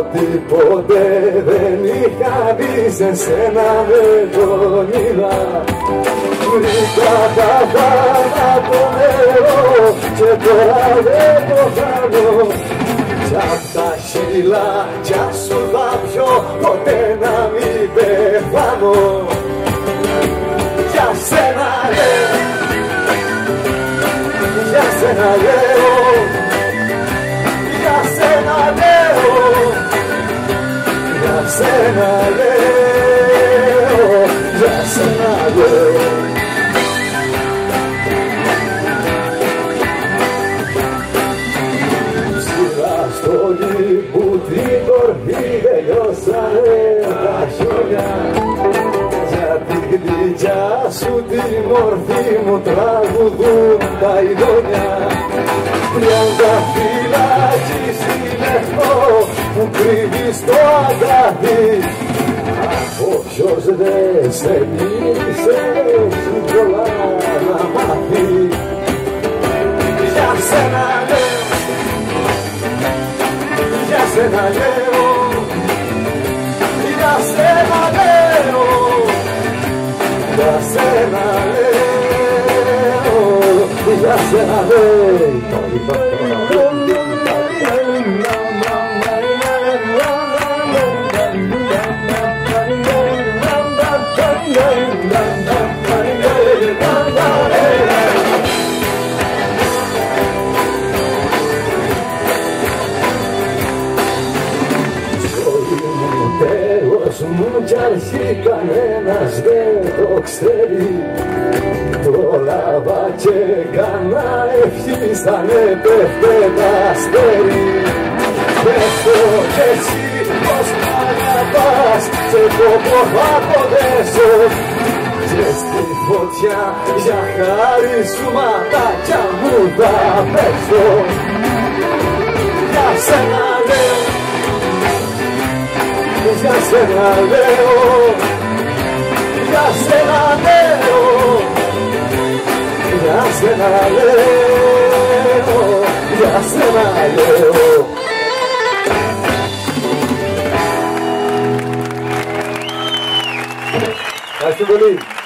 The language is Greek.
Ότι ποτέ δεν είχα δει σε σένα δεν τον είδα. Βρήκα τα θάνατο νερό και τώρα δεν το χάνω. Κι απ' τα χειλάκια σου θα πιω ποτέ να μην πεθάνω. Για σένα λέω, για σένα λέω, για σένα λέω, για σένα λέω, για σένα λέω. Ψηλά στο λίπου την κορφή τελειώσανε τα χιόνια. Για την γλυκιά σου τη μορφή μου τραγουδούν τα ειδόνια. 30 φυλάκι συνεχώ που κρύβει στο αγκάθι. Από ποιος δεν σε μίλησε σου πολλά να μάθει. Για σένα λέω, για σένα λέω, για σένα λέω, για σένα λέω, για σένα λέω. Μου κι αρχή κανένας δεν το ξέρει. Πρόλαβα και έκανα ευχή σαν έπεφτε τα αστέρι. Πέφτω κι εσύ πως μ' αγαπάς σε κόπο θα ποδέσω. Και στη φωτιά για χάρη σου ματάκια μου θα πέσω. Για σένα λέω, για σένα λέω, για σένα λέω, για σένα λέω, για σένα λέω. Ευχαριστώ πολύ.